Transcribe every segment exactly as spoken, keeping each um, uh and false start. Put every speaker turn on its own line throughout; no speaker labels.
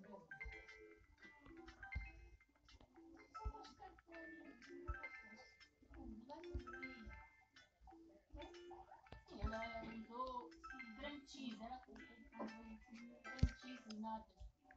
Ela usou creme cheese, era com creme cheese e nada.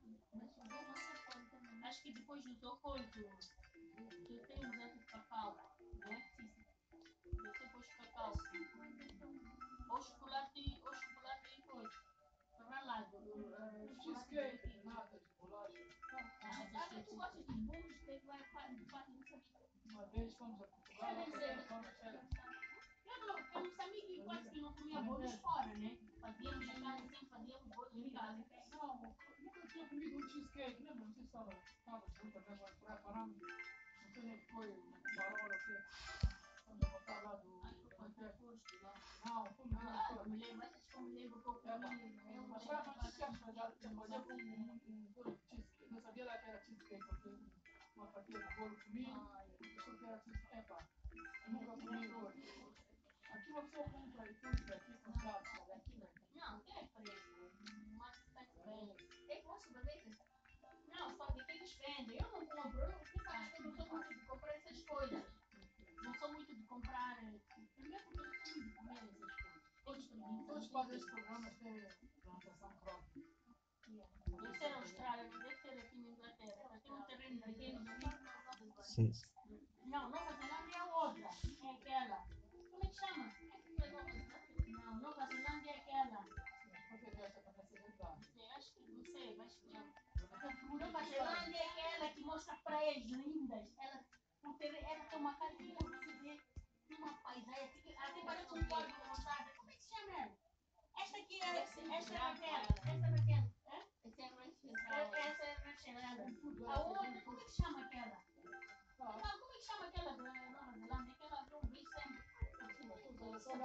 Acho que depois usou coisa. Eu tenho usado de cacau, não é? Sim, sim. Eu sempre pus cacau. Ou chocolate, ou chocolate e coisa. Para lá,
Cheesecake, nada de bolacha.
Ah, tu gosta de bolos? Tem vai fazer
Uma vez fomos a Portugal, lá para a
Eu não, eu não sabia que quase que não comia bolos fora, né? Fazíamos em casa, sempre fazíamos bolos em casa.
Não, nunca tinha comido um cheesecake, lembra? Não sei se estava junto até agora, preparando. Não sei nem que foi, farol, o quê? Quando eu voltar lá do. Não, fomos lá.
Ah, me lembro, acho que eu me lembro que eu comi.
Mas foi uma cheesecake, mas já depois eu comi um bolo de cheesecake. Não sabia lá que era cheesecake, porque uma fatia de bolo comi, achou que era cheesecake. Epa, eu nunca comi bolo. Aqui uma pessoa compra e tudo daqui com dados.
Não, é preço. Mas está bem. É posso beber? Não, só que eles vendem. Eu não compro. Eu, tu sabes que eu não sou muito de comprar essas coisas. Não sou muito de comprar. Primeiro porque eu não sou muito de comer essas coisas.
Todos fazem esse programa ter plantação própria.
Deve ser Austrália, não deve ser aqui na Inglaterra. Tem um terreno daquele.
Sim.
Não, Nova Zelândia é outra. É aquela. Como é que chama? Não, Nova Zelândia é aquela.
Você vê essa capacidade.
Acho que não sei, mas Nova Zelândia é aquela que mostra praias lindas. Ela, ela tem uma casinha, você vê uma paisagem, até parece um quadro montado. Como é que se chama ela? Esta aqui é, esta é Raquel. Esta é Raquel. Essa é Raquel. Essa é Raquel. A outra, como é que chama aquela? Não, como é que chama aquela da Nova Zelândia? Aquela que eu vi sempre. Eu sou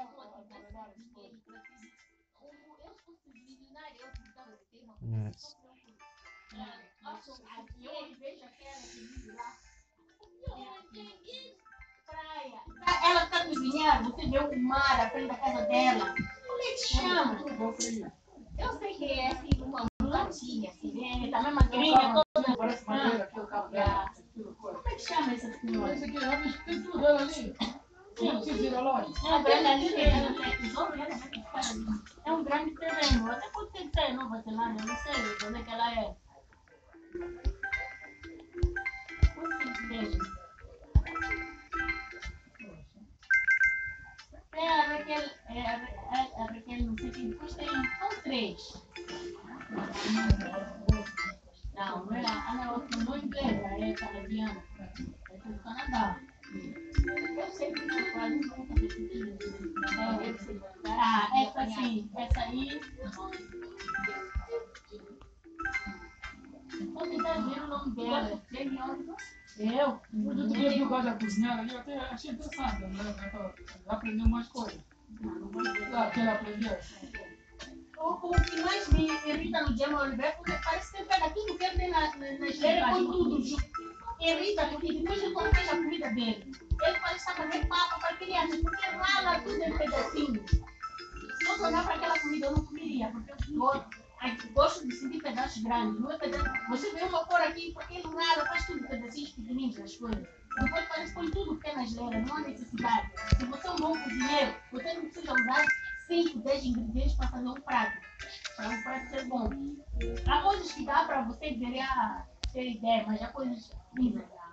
eu fosse milionário, eu precisava de ter uma
Yes.
e hoje vejo aquela que vive lá. Praia. Ela está a cozinhar, você vê o mar à frente da casa dela. Como é que chama? Eu sei que é assim, uma latinha, assim, tá mesmo magrinha, toda.
Parece madeira aqui, o carro dela.
Como é que chama essa senhora?
Esse aqui, tem tudo dela ali. Não precisa ir à loja.
É um grande terreno. É um grande terreno. Até pode ser que é Nova Zelândia, não sei onde é que ela é. É a Raquel, é a, a, a Raquel, não sei que depois tem, são três. Não, não é a Ana, não é inglesa, é canadiana. É do Canadá. Eu sei que não quase nunca decidi. Ah, essa sim, essa aí. Vou tentar ver o nome dela. Eu?
Eu também vi o gajo a cozinhar ali, eu até achei interessante, né? Aprendeu mais coisas. Lá, que ela aprendeu.
O, o que mais me irrita no Gemma Oliveira é porque parece que ele pega tudo que ele tem na, na, na geleira com tudo. Irrita, porque depois ele quando fez a comida dele, ele parece estar fazendo papo para crianças, porque rala tudo em pedacinhos. Se eu olhar para aquela comida, eu não comeria, porque eu gosto, eu gosto de sentir pedaços grandes. Não é pedaço, você vê uma cor aqui, porque ele rala, faz tudo em pedacinhos pequeninos as coisas. Depois parece que põe tudo que tem na geleira, não há necessidade. Se você é um bom cozinheiro, você não precisa usar cinco, dez ingredientes para fazer um prato. Para um prato ser bom. Há coisas que dá para você dizer, ah, ter ideia, mas há coisas.